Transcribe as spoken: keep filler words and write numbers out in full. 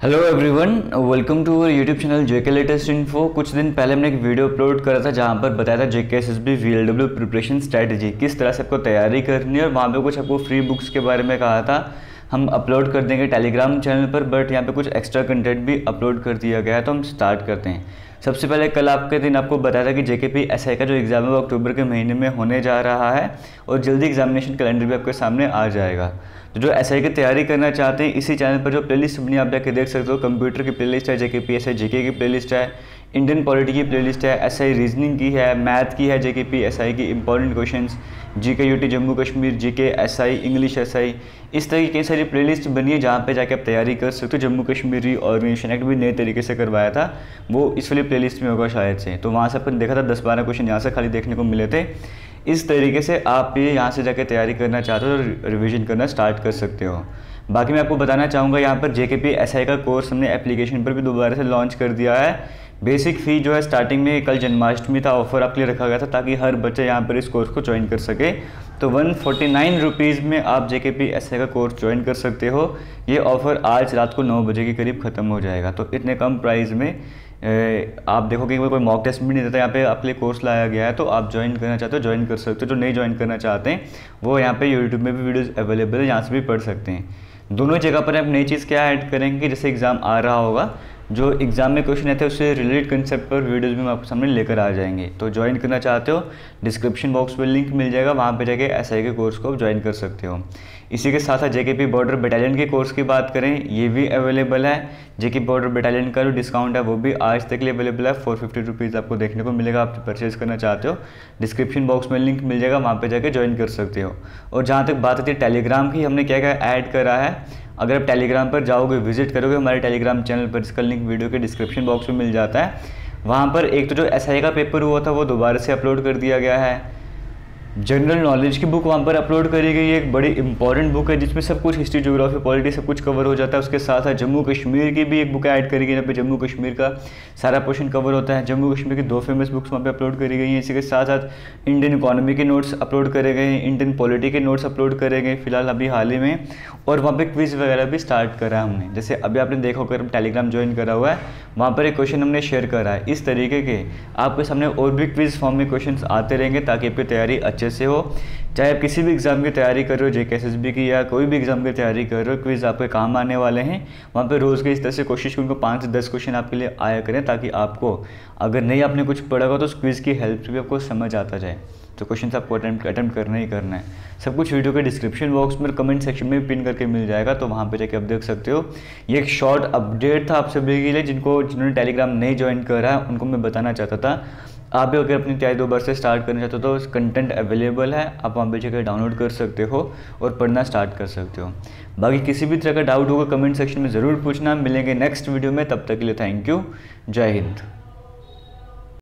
Hello everyone, welcome to our YouTube channel JK latest info. कुछ दिन पहले हमने एक वीडियो अपलोड करा था जहां पर बताया था JK SSB VLW preparation strategy, किस तरह से आपको तैयारी करनी है। और वहां पे कुछ आपको फ्री बुक्स के बारे में कहा था, हम अपलोड कर देंगे टेलीग्राम चैनल पर, बट यहाँ पे कुछ एक्स्ट्रा कंटेंट भी अपलोड कर दिया गया है। तो हम स्टार्ट करते हैं। सबसे पहले कल आपके दिन आपको बताया था कि जेकेपी एसआई का जो एग्ज़ाम है वो अक्टूबर के महीने में होने जा रहा है और जल्दी एग्जामिनेशन कैलेंडर भी आपके सामने आ जाएगा। तो जो एसआई की तैयारी करना चाहते हैं, इसी चैनल पर जो प्लेलिस्ट बनी आप जाके देख सकते हो। कंप्यूटर की प्लेलिस्ट है, जेकेपी एसआई जीके की प्लेलिस्ट है, इंडियन पॉलिटी की प्लेलिस्ट है, एसआई रीजनिंग की है, मैथ की है, जेकेपी एसआई की important questions, GK UT Jammu Kashmir GK SI, English SI, इस तरह की कई सारी प्लेलिस्ट बनी है जहाँ पे जाके आप तैयारी कर सकते हो। जम्मू कश्मीरी ऑर्गेनाइजेशन एक्ट भी नए तरीके से करवाया था, वो इस वाली प्लेलिस्ट में होगा शायद से। तो वहाँ से अपन देखा था दस बारह क्वेश्चन यहाँ से खाली देखने को मिले थे। इस तरीके से आप ये यहाँ से जाके तैयारी करना चाहते हो तो रिवीजन करना स्टार्ट कर सकते हो। बाकी मैं आपको बताना चाहूँगा, यहाँ पर जेकेपी एसआई का कोर्स हमने एप्लीकेशन पर भी दोबारा से लॉन्च कर दिया है। बेसिक फ़ी जो है स्टार्टिंग में, कल जन्माष्टमी था, ऑफर आपके लिए रखा गया था ताकि हर बच्चा यहाँ पर इस कोर्स को ज्वाइन कर सके। तो वन फोर्टी नाइन रुपीज़ में आप जेकेपी एसआई का कोर्स ज्वाइन कर सकते हो। ये ऑफ़र आज रात को नौ बजे के करीब ख़त्म हो जाएगा। तो इतने कम प्राइस में आप देखोगे कोई मॉक टेस्ट भी नहीं देता, यहाँ पे आपके लिए कोर्स लाया गया है। तो आप ज्वाइन करना चाहते हो ज्वाइन कर सकते हो। जो नहीं ज्वाइन करना चाहते हैं वो यहाँ पे यूट्यूब में भी वीडियोस अवेलेबल है, यहाँ से भी पढ़ सकते हैं। दोनों जगह पर आप नई चीज़ क्या ऐड करेंगे, जैसे एग्ज़ाम आ रहा होगा, जो एग्ज़ाम में क्वेश्चन आते हैं उससे रिलेटेड कंसेप्ट पर वीडियोस भी हम आपके सामने लेकर आ जाएंगे। तो ज्वाइन करना चाहते हो, डिस्क्रिप्शन बॉक्स में लिंक मिल जाएगा, वहाँ पे जाके एसआई के कोर्स को आप ज्वाइन कर सकते हो। इसी के साथ साथ जेकेपी बॉर्डर बटालियन के कोर्स की बात करें, ये भी अवेलेबल है। जेके बॉर्डर बटालियन का जो डिस्काउंट है वो भी आज तक के लिए अवेलेबल है। फोर फिफ्टी रुपीज़ आपको देखने को मिलेगा, आप परचेज़ करना चाहते हो, डिस्क्रिप्शन बॉक्स में लिंक मिल जाएगा, वहाँ पे जाके ज्वाइन कर सकते हो। और जहाँ तक बात आती है टेलीग्राम की, हमने क्या क्या ऐड करा है, अगर आप टेलीग्राम पर जाओगे, विजिट करोगे हमारे टेलीग्राम चैनल पर, इसका लिंक वीडियो के डिस्क्रिप्शन बॉक्स में मिल जाता है। वहाँ पर एक तो जो एसआई का पेपर हुआ था वो दोबारा से अपलोड कर दिया गया है। जनरल नॉलेज की बुक वहाँ पर अपलोड करी गई है, एक बड़ी इंपॉर्टेंट बुक है जिसमें सब कुछ हिस्ट्री ज्योग्राफी पॉलिटी सब कुछ कवर हो जाता है। उसके साथ साथ जम्मू कश्मीर की भी एक बुक ऐड करी गई है, जहाँ पे जम्मू कश्मीर का सारा पोर्शन कवर होता है। जम्मू कश्मीर की दो फेमस बुक्स वहाँ पे अपलोड करी गई हैं। इसी के साथ साथ इंडियन इकोनॉमी के नोट्स अपलोड करे गए हैं, इंडियन पॉलिटी के नोट्स अपलोड करे गए फिलहाल अभी हाल ही में। और वहाँ पे क्विज़ वगैरह भी स्टार्ट करा है हमने, जैसे अभी आपने देखा होकर टेलीग्राम ज्वाइन करा हुआ है, वहाँ पर एक क्वेश्चन हमने शेयर करा है। इस तरीके के आपके सामने और भी क्विज़ फॉर्म में क्वेश्चन आते रहेंगे ताकि आपकी तैयारी अच्छे से हो। चाहे आप किसी भी एग्ज़ाम की तैयारी कर रहे हो, जेके एसएसबी की या कोई भी एग्ज़ाम की तैयारी कर रहे हो, क्विज़ आपके काम आने वाले हैं। वहाँ पे रोज़ के इस तरह से कोशिश करूँगा पाँच से दस क्वेश्चन आपके लिए आया करें, ताकि आपको अगर नहीं आपने कुछ पढ़ा होगा तो उस क्विज़ की हेल्प से भी आपको समझ आता जाए। तो क्वेश्चन आपको अटेम्प्ट अटेम्प्ट करना ही करना है। सब कुछ वीडियो के डिस्क्रिप्शन बॉक्स में कमेंट सेक्शन में पिन करके मिल जाएगा, तो वहाँ पे जाके आप देख सकते हो। ये एक शॉर्ट अपडेट था आप सभी के लिए, जिनको जिन्होंने टेलीग्राम नहीं ज्वाइन करा है उनको मैं बताना चाहता था। आप भी अगर अपनी तैयारी दोबारा से स्टार्ट करना चाहते हो तो कंटेंट अवेलेबल है, आप वहाँ पे जाकर डाउनलोड कर सकते हो और पढ़ना स्टार्ट कर सकते हो। बाकी किसी भी तरह का डाउट होगा कमेंट सेक्शन में ज़रूर पूछना। मिलेंगे नेक्स्ट वीडियो में, तब तक के लिए थैंक यू, जय हिंद।